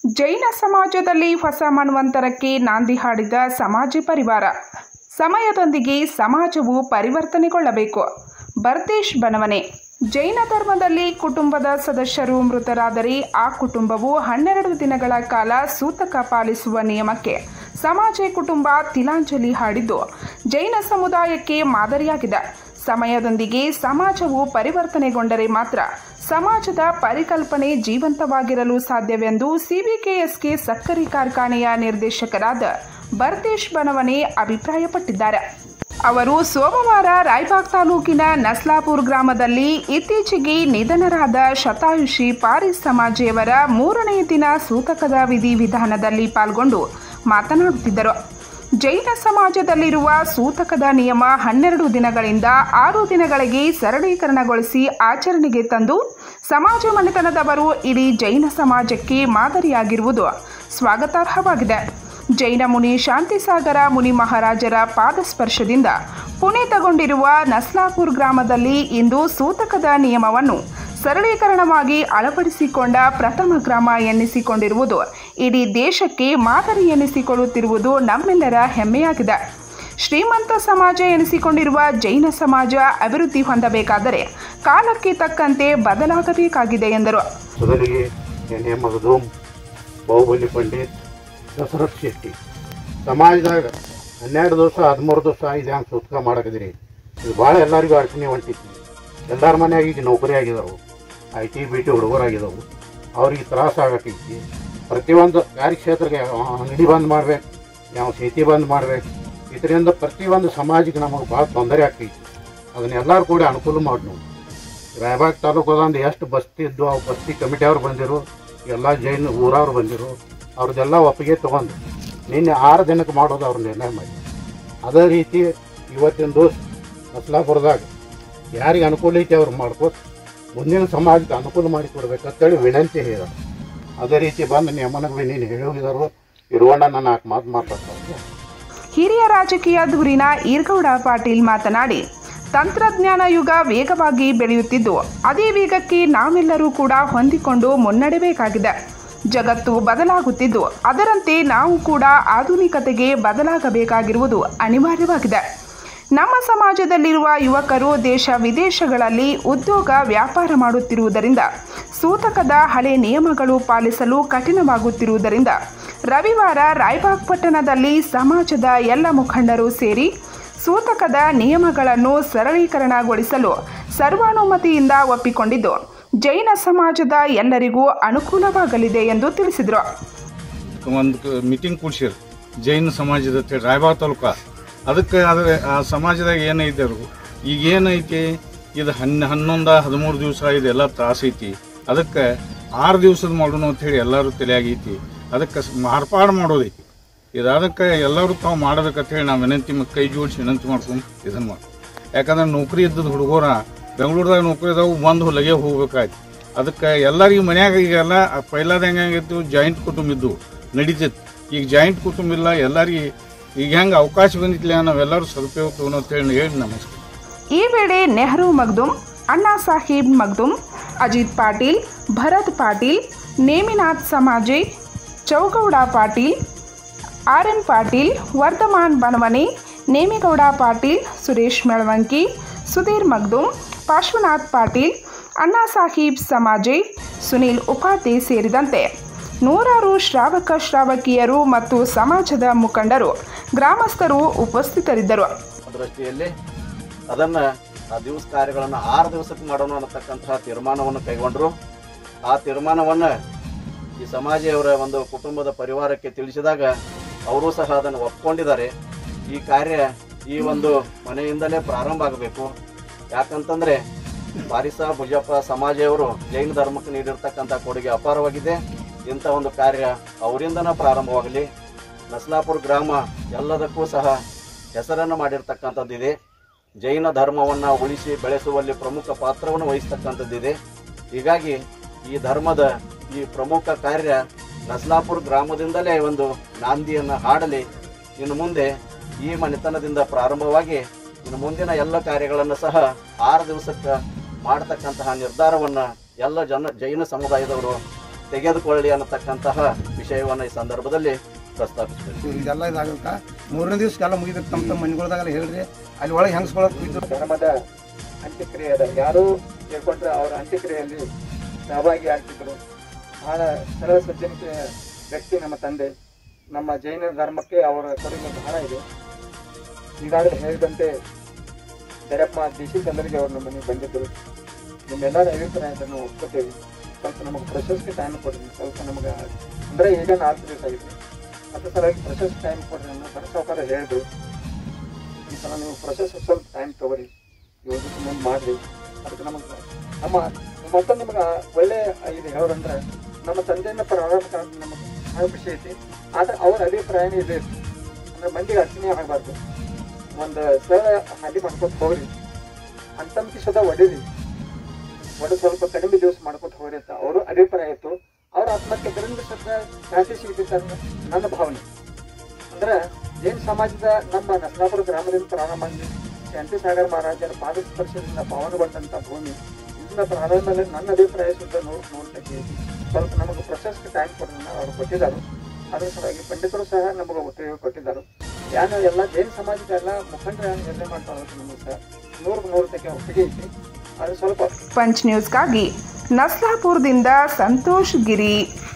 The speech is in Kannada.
ಜೈನ ಸಮಾಜದಲ್ಲಿ ಹೊಸ ಮನ್ವಂತರಕ್ಕೆ ನಾಂದಿ ಹಾಡಿದ ಸಮಾಜ ಪರಿವಾರ. ಸಮಯದೊಂದಿಗೆ ಸಮಾಜವು ಪರಿವರ್ತನೆಗೊಳ್ಳಬೇಕು. ಭರತೇಶ್ ಬನವನೆ. ಜೈನ ಧರ್ಮದಲ್ಲಿ ಕುಟುಂಬದ ಸದಸ್ಯರು ಮೃತರಾದರೆ ಆ ಕುಟುಂಬವು 12 ದಿನಗಳ ಕಾಲ ಸೂತಕ ಪಾಲಿಸುವ ನಿಯಮಕ್ಕೆ ಸಮಾಜ ಕುಟುಂಬ ತಿಲಾಂಜಲಿ ಹಾಡಿದ್ದು ಜೈನ ಸಮುದಾಯಕ್ಕೆ ಮಾದರಿಯಾಗಿದೆ. ಸಮಯದೊಂದಿಗೆ ಸಮಾಜವು ಪರಿವರ್ತನೆಗೊಂಡರೆ ಮಾತ್ರ ಸಮಾಜದ ಪರಿಕಲ್ಪನೆ ಜೀವಂತವಾಗಿರಲು ಸಾಧ್ಯವೆಂದು ಸಿಬಿಕೆಎಸ್ಕೆ ಸಕ್ಕರೆ ಕಾರ್ಖಾನೆಯ ನಿರ್ದೇಶಕರಾದ ಭರತೇಶ್ ಬನವನೆ ಅಭಿಪ್ರಾಯಪಟ್ಟಿದ್ದಾರೆ. ಅವರು ಸೋಮವಾರ ರಾಯಬಾಗ್ ತಾಲೂಕಿನ ನಸ್ಲಾಪುರ ಗ್ರಾಮದಲ್ಲಿ ಇತ್ತೀಚೆಗೆ ನಿಧನರಾದ ಶತಾಯುಷಿ ಪಾರಿಸ್ ಸಮಾಜೆಯವರ 3ನೇ ದಿನ ಸೂತಕದ ವಿಧಿವಿಧಾನದಲ್ಲಿ ಪಾಲ್ಗೊಂಡು ಮಾತನಾಡುತ್ತಿದ್ದರು. ಜೈನ ಸಮಾಜದಲ್ಲಿರುವ ಸೂತಕದ ನಿಯಮ 12 ದಿನಗಳಿಂದ 6 ದಿನಗಳಿಗೆ ಸರಳೀಕರಣಗೊಳಿಸಿ ಆಚರಣೆಗೆ ತಂದು ಸಮಾಜ ಮನೆತನದವರು ಇಡೀ ಜೈನ ಸಮಾಜಕ್ಕೆ ಮಾದರಿಯಾಗಿರುವುದು ಸ್ವಾಗತಾರ್ಹವಾಗಿದೆ. ಜೈನ ಮುನಿ ಶಾಂತಿಸಾಗರ ಮುನಿ ಮಹಾರಾಜರ ಪಾದಸ್ಪರ್ಶದಿಂದ ಪುನೀತಗೊಂಡಿರುವ ನಸ್ಲಾಪುರ ಗ್ರಾಮದಲ್ಲಿ ಇಂದು ಸೂತಕದ ನಿಯಮವನ್ನು ಸರಳೀಕರಣವಾಗಿ ಅಳವಡಿಸಿಕೊಂಡ ಪ್ರಥಮ ಗ್ರಾಮ ಎನ್ನಿಸಿಕೊಂಡಿರುವುದು ಇಡೀ ದೇಶಕ್ಕೆ ಮಾದರಿ ಎನ್ನಿಸಿಕೊಳ್ಳುತ್ತಿರುವುದು ನಮ್ಮೆಲ್ಲರ ಹೆಮ್ಮೆಯಾಗಿದೆ. ಶ್ರೀಮಂತ ಸಮಾಜ ಎನಿಸಿಕೊಂಡಿರುವ ಜೈನ ಸಮಾಜ ಅಭಿವೃದ್ಧಿ ಹೊಂದಬೇಕಾದರೆ ಕಾಲಕ್ಕೆ ತಕ್ಕಂತೆ ಬದಲಾಗಬೇಕಾಗಿದೆ ಎಂದರು. ದಸರಥ್ ಶೆಟ್ಟಿ ಸಮಾಜದಾಗ 12 ದಿವಸ 13 ದಿವಸ ಇದು ಹಂಗೆ ಸೂತಕ ಮಾಡಕದಿರಿ. ಇದು ಭಾಳ ಎಲ್ಲರಿಗೂ ಅಡಚಣೆ ಹೊಂಟಿತ್ತು. ಎಲ್ಲರ ಮನೆಯಾಗ ಈಗ ನೌಕರಿ ಆಗಿದಾವೆ, IT BT ಹುಡುಗರಾಗಿದ್ದಾವೆ. ಅವ್ರಿಗೆ ತ್ರಾಸ ಆಗತ್ತೈತಿ. ಪ್ರತಿಯೊಂದು ಕಾರ್ಯಕ್ಷೇತ್ರಕ್ಕೆ ಅಂಗಡಿ ಬಂದ್ ಮಾಡ್ಬೇಕು, ಯಾವ ಶೇತಿ ಬಂದ್ ಮಾಡ್ಬೇಕು. ಇದರಿಂದ ಪ್ರತಿಯೊಂದು ಸಮಾಜಕ್ಕೆ ನಮಗೆ ಭಾಳ ತೊಂದರೆ ಆಗ್ತೈತಿ. ಅದನ್ನೆಲ್ಲರೂ ಕೂಡ ಅನುಕೂಲ ಮಾಡಿ ನಾವು ರಾಯಬಾಗ್ ತಾಲೂಕದಂದು ಎಷ್ಟು ಬಸ್ತಿ ಇದ್ದು ಅವು ಬಸ್ತಿ ಕಮಿಟಿ ಅವ್ರು ಬಂದಿರು, ಎಲ್ಲ ಜೈನ ಊರವ್ರು ಬಂದಿರು. ಅವ್ರದ್ದೆಲ್ಲ ಒಪ್ಪಿಗೆ ತೊಗೊಂಡು ನಿನ್ನೆ 6 ದಿನಕ್ಕೆ ಮಾಡೋದು ಅವ್ರ ನಿರ್ಣಯ ಮಾಡಿ. ಅದೇ ರೀತಿ ಇವತ್ತಿನ ದಿವಸ ನಸ್ಲಾಪುರದಾಗ ಯಾರಿಗೆ ಅನುಕೂಲ ಐತಿ ಅವ್ರು ಮಾಡ್ಕೋತ ಮುಂದಿನ ಸಮಾಜಕ್ಕೆ ಅನುಕೂಲ ಮಾಡಿಕೊಡ್ಬೇಕಂತೇಳಿ ವಿನಂತಿ ಹೇಳಿದರು. ಅದೇ ರೀತಿ ಬಂದು ನಿಯಮನಗಳು ನೀನು ಹೇಳೋಗಿದ್ರು ಇರುವಣ್ಣ ನನ್ನ 4 ಮಾತು ಮಾತಾಡ್ತಾರೆ. ಹಿರಿಯ ರಾಜಕೀಯ ಧುರೀಣ ಈರ್ಗೌಡ ಪಾಟೀಲ್ ಮಾತನಾಡಿ, ತಂತ್ರಜ್ಞಾನ ಯುಗ ವೇಗವಾಗಿ ಬೆಳೆಯುತ್ತಿದ್ದು ಅದೇ ವೇಗಕ್ಕೆ ನಾವೆಲ್ಲರೂ ಕೂಡ ಹೊಂದಿಕೊಂಡು ಮುನ್ನಡೆಯಬೇಕಾಗಿದೆ. ಜಗತ್ತು ಬದಲಾಗುತ್ತಿದ್ದು ಅದರಂತೆ ನಾವು ಕೂಡ ಆಧುನಿಕತೆಗೆ ಬದಲಾಗಬೇಕಾಗಿರುವುದು ಅನಿವಾರ್ಯವಾಗಿದೆ. ನಮ್ಮ ಸಮಾಜದಲ್ಲಿರುವ ಯುವಕರು ದೇಶ ವಿದೇಶಗಳಲ್ಲಿ ಉದ್ಯೋಗ ವ್ಯಾಪಾರ ಮಾಡುತ್ತಿರುವುದರಿಂದ ಸೂತಕದ ಹಳೆ ನಿಯಮಗಳು ಪಾಲಿಸಲು ಕಠಿಣವಾಗುತ್ತಿರುವುದರಿಂದ ರವಿವಾರ ರಾಯಬಾಗ್ ಪಟ್ಟಣದಲ್ಲಿ ಸಮಾಜದ ಎಲ್ಲ ಮುಖಂಡರು ಸೇರಿ ಸೂತಕದ ನಿಯಮಗಳನ್ನು ಸರಳೀಕರಣಗೊಳಿಸಲು ಸರ್ವಾನುಮತಿಯಿಂದ ಒಪ್ಪಿಕೊಂಡಿದ್ದು ಜೈನ ಸಮಾಜದ ಎಲ್ಲರಿಗೂ ಅನುಕೂಲವಾಗಲಿದೆ ಎಂದು ತಿಳಿಸಿದರು. ಒಂದು ಮೀಟಿಂಗ್ ಕೂಡಿಸಿರು ಜೈನ ಸಮಾಜದ ರಾಯಬಾಗ್ ತಾಲೂಕ. ಅದಕ್ಕೆ ಆ ಸಮಾಜದಾಗ ಏನೈತೆ ಈಗ ಏನೈತಿ, ಇದು 11-13 ದಿವಸ ಇದೆಲ್ಲ ತ್ರಾಸ ಐತಿ. ಅದಕ್ಕೆ 6 ದಿವಸದ ಮಾಡೋಣ ಅಂಥೇಳಿ ಎಲ್ಲರೂ ತಲೆಯಾಗೈತಿ. ಅದಕ್ಕೆ ಮಾರ್ಪಾಡು ಮಾಡೋದೈತಿ. ಇದು ಅದಕ್ಕೆ ಎಲ್ಲರೂ ತಾವು ಮಾಡಬೇಕಂತೇಳಿ ನಾವು ವಿನಂತಿ ಕೈ ಜೋಡಿಸಿ ವಿನಂತಿ ಮಾಡ್ಕೊಂಡು ಇದನ್ನು ಮಾಡಿ. ಯಾಕಂದ್ರೆ ನೌಕರಿ ಇದ್ದದ್ದು ಹುಡುಗರ ಬೆಂಗಳೂರದಾಗ ನೌಕರಿ ಇದಾವು ಬಂದು ಲಗೆ ಹೋಗ್ಬೇಕಾಯ್ತು. ಅದಕ್ಕೆ ಎಲ್ಲರಿಗೂ ಮನ್ಯಾಗ ಈಗೆಲ್ಲ ಪೈಲಾದ ಹೆಂಗಿತ್ತು ಜಾಯಿಂಟ್ ಕುಟುಂಬ ಇದ್ದು ನಡೀತಿತ್ತು. ಈಗ ಜಾಯಿಂಟ್ ಕುಟುಂಬ ಇಲ್ಲ. ಎಲ್ಲರಿಗೆ ಈಗ ಹೆಂಗೆ ಅವಕಾಶ ಬಂದಿತ್ತಲ್ಲ ನಾವೆಲ್ಲರೂ ಸದುಪಯೋಗ ತಗೋಣ ಅಂತೇಳಿ ಹೇಳಿ ನಮಸ್ಕಾರ. ಈ ವೇಳೆ ನೆಹರು ಮಗ್ದುಮ್, ಅಣ್ಣಾ ಸಾಹೇಬ್ ಮಗ್ದುಮ್, ಅಜಿತ್ ಪಾಟೀಲ್, ಭರತ್ ಪಾಟೀಲ್, ನೇಮಿನಾಥ್ ಸಮಾಜೆ, ಚೌಗೌಡ ಪಾಟೀಲ್, RM ಪಾಟೀಲ್, ವರ್ಧಮಾನ್ ಬನವನೆ, ನೇಮಿಗೌಡ ಪಾಟೀಲ್, ಸುರೇಶ್ ಮೆಳವಂಕಿ, ಸುಧೀರ್ ಮಗ್ದುಮ್, ಪಾರ್ಶ್ವನಾಥ್ ಪಾಟೀಲ್, ಅಣ್ಣಾ ಸಾಹೀಬ್ ಸಮಾಜೆ, ಸುನೀಲ್ ಉಪಾಧ್ಯ ಸೇರಿದಂತೆ ನೂರಾರು ಶ್ರಾವಕ ಶ್ರಾವಕಿಯರು ಮತ್ತು ಸಮಾಜದ ಮುಖಂಡರು ಗ್ರಾಮಸ್ಥರು ಉಪಸ್ಥಿತರಿದ್ದರು. ದೃಷ್ಟಿಯಲ್ಲಿ ಅದನ್ನು ಆ ದಿವಸ ಕಾರ್ಯಗಳನ್ನು 6 ದಿವಸಕ್ಕೆ ಮಾಡೋಣ ಅನ್ನತಕ್ಕಂತಹ ತೀರ್ಮಾನವನ್ನು ಕೈಗೊಂಡರು. ಆ ತೀರ್ಮಾನವನ್ನು ಈ ಸಮಾಜಯವರ ಒಂದು ಕುಟುಂಬದ ಪರಿವಾರಕ್ಕೆ ತಿಳಿಸಿದಾಗ ಅವರು ಸಹ ಅದನ್ನು ಒಪ್ಕೊಂಡಿದ್ದಾರೆ. ಈ ಕಾರ್ಯ ಈ ಒಂದು ಮನೆಯಿಂದಲೇ ಪ್ರಾರಂಭ ಆಗಬೇಕು. ಯಾಕಂತಂದರೆ ಪಾರಿಸ ಭುಜಪ್ಪ ಸಮಾಜೆಯವರು ಜೈನ ಧರ್ಮಕ್ಕೆ ನೀಡಿರ್ತಕ್ಕಂಥ ಕೊಡುಗೆ ಅಪಾರವಾಗಿದೆ. ಇಂಥ ಒಂದು ಕಾರ್ಯ ಅವರಿಂದನೇ ಪ್ರಾರಂಭವಾಗಲಿ. ನಸ್ಲಾಪುರ ಗ್ರಾಮ ಎಲ್ಲದಕ್ಕೂ ಸಹ ಹೆಸರನ್ನು ಮಾಡಿರ್ತಕ್ಕಂಥದ್ದಿದೆ. ಜೈನ ಧರ್ಮವನ್ನು ಉಳಿಸಿ ಬೆಳೆಸುವಲ್ಲಿ ಪ್ರಮುಖ ಪಾತ್ರವನ್ನು ವಹಿಸ್ತಕ್ಕಂಥದ್ದಿದೆ. ಹೀಗಾಗಿ ಈ ಧರ್ಮದ ಈ ಪ್ರಮುಖ ಕಾರ್ಯ ನಸ್ಲಾಪುರ ಗ್ರಾಮದಿಂದಲೇ ಒಂದು ನಾಂದಿಯನ್ನು ಹಾಡಲಿ. ಇನ್ನು ಮುಂದೆ ಈ ಮನೆತನದಿಂದ ಪ್ರಾರಂಭವಾಗಿ ಇನ್ನು ಮುಂದಿನ ಎಲ್ಲ ಕಾರ್ಯಗಳನ್ನು ಸಹ 6 ದಿವಸಕ್ಕೆ ಮಾಡತಕ್ಕಂತಹ ನಿರ್ಧಾರವನ್ನು ಎಲ್ಲ ಜೈನ ಸಮುದಾಯದವರು ತೆಗೆದುಕೊಳ್ಳಿ ಅನ್ನತಕ್ಕಂತಹ ವಿಷಯವನ್ನು ಈ ಸಂದರ್ಭದಲ್ಲಿ ಪ್ರಸ್ತಾಪಿಸ್ತೀವಿ. ಇದೆಲ್ಲ ಇದಾಗಕ್ಕ 3ನೇ ದಿವಸಕ್ಕೆಲ್ಲ ಮುಗಿದ ತಮ್ಮ ಮನೆಗಳ್ದಾಗಲ್ಲ ಹೇಳ್ರಿ ಅಲ್ಲಿ ಒಳಗೆ ಹೆಂಗಸ್ಕೊಳಕ್ ಇದ್ದು ಧರ್ಮದ ಅಂತ್ಯಕ್ರಿಯೆ ಅದ ಯಾರು ಕೇಳ್ಕೊಂಡ್ರೆ ಅವರ ಅಂತ್ಯಕ್ರಿಯೆಯಲ್ಲಿ ಸಹಭಾಗಿ ಆಗ್ತಿದ್ರು. ಬಹಳ ಸರಳ ಸಜ್ಜನಿಕೆ ವ್ಯಕ್ತಿ ನಮ್ಮ ತಂದೆ. ನಮ್ಮ ಜೈನ ಧರ್ಮಕ್ಕೆ ಅವರ ಕೊಡುಗೆ ಬಹಳ ಇದೆ. ಈಗಾಗಲೇ ಹೇಳಿದಂತೆ ದರಪ್ಪ ದೇಶಿ ಚಂದ್ರಿಗೆ ಅವರು ನಮ್ಮ ಮನೆಗೆ ಬಂದಿದ್ದರು. ನಿಮ್ಮೆಲ್ಲರ ಅಭಿಪ್ರಾಯವನ್ನು ಒಪ್ಕೋತೇವೆ. ಸ್ವಲ್ಪ ನಮಗೆ ಪ್ರಶಸ್ತಿ ಟೈಮ್ ಕೊಡ್ರಿ. ಸ್ವಲ್ಪ ನಮಗೆ ಅಂದರೆ ಈಗ 4 ದಿವಸ ಆಗಿದೆ. ಅದ್ರ ಸಲುವಾಗಿ ಪ್ರಶಸ್ತಿ ಟೈಮ್ ಕೊಡ್ರಿ ಅನ್ನೋ ಬರಸೋಕಾರ ಹೇಳಿದ್ರು. ಈ ಸಲ ನೀವು ಪ್ರಶಸ್ತಿ ಸ್ವಲ್ಪ ಟೈಮ್ ತೊಗೊರಿ, ಯೋಜನೆ ಮುಂದೆ ಮಾಡಿರಿ. ಅದಕ್ಕೆ ನಮಗೆ ನಮ್ಮ ಮತ್ತೊಂದು ನಿಮಗೆ ಒಳ್ಳೆ ಇದು ಹೇಳೋದಂದ್ರೆ ನಮ್ಮ ತಂದೆಯಿಂದ ಪ್ರಾರಂಭ ನಮಗೆ ಭಾಳ ಖುಷಿ ಐತಿ. ಆದರೆ ಅವರ ಅಭಿಪ್ರಾಯನೇ ಇದೆ ಅಂದರೆ ಮಂದಿಗೆ ಅರ್ಚನೆ ಆಗಬಾರ್ದು. ಒಂದು ಸರಳ ಹಾದಿ ಮಾಡ್ಕೊತ ಹೋಗ್ರಿ, ಅಂತಂಕಿ ಸದಾ ಒಡೀರಿ, ಸ್ವಲ್ಪ ಕಡಿಮೆ ದಿವಸ ಮಾಡ್ಕೊತ ಹೋಗ್ರಿ ಅಂತ ಅವರು ಅಭಿಪ್ರಾಯ ಇತ್ತು. ಅವ್ರ ಆತ್ಮಹತ್ಯೆ ಕಡಿಮೆ ಸ್ವಲ್ಪ ಶಾಂತಿ ಸಿಗ್ತೈತೆ ಅನ್ನೋ ನನ್ನ ಭಾವನೆ. ಅಂದ್ರೆ ಜೈನ ಸಮಾಜದ ನಮ್ಮ ನಸರಾಪುರ ಗ್ರಾಮದಿಂದ ಪ್ರಾರಂಭ ಮಾಡಿ ಶಾಂತಿಸಾಗರ ಮಹಾರಾಜರ ಪಾದ ಸ್ಪರ್ಶದಿಂದ ಪಾವನಗೊಂಡಂಥ ಭೂಮಿ ಇದನ್ನ ಪ್ರಾರಂಭದಲ್ಲಿ ನನ್ನ ಅಭಿಪ್ರಾಯ ಸುದ್ದ ನೋಡ್ತಕ್ಕೆ ಸ್ವಲ್ಪ ನಮಗೆ ಪ್ರಶಸ್ತಿ ಟೈಮ್ ಕೊಡೋದನ್ನ ಅವರು ಕೊಟ್ಟಿದ್ದಾರೆ. ಅದರ ಸಲುವಾಗಿ ಪಂಡಿತರು ಸಹ ನಮಗೆ ಒಪ್ಪಿಗೆ ಕೊಟ್ಟಿದ್ದಾರೆ. ಯಾರು ಎಲ್ಲ ಜೈನ ಸಮಾಜದ ಎಲ್ಲ ಮುಖಂಡರು ನಿರ್ಣಯ ಮಾಡ್ತಾ ಹೋದ್ರೆ ನಮಗೆ ಸಹ 100% ಒಪ್ಪಿಗೆ ಐತಿ. ಅದು ಸ್ವಲ್ಪ ಪಂಚ್ ನ್ಯೂಸ್ಗಾಗಿ ನಸ್ಲಾಪುರದಿಂದ ಸಂತೋಷ್ ಗಿರಿ.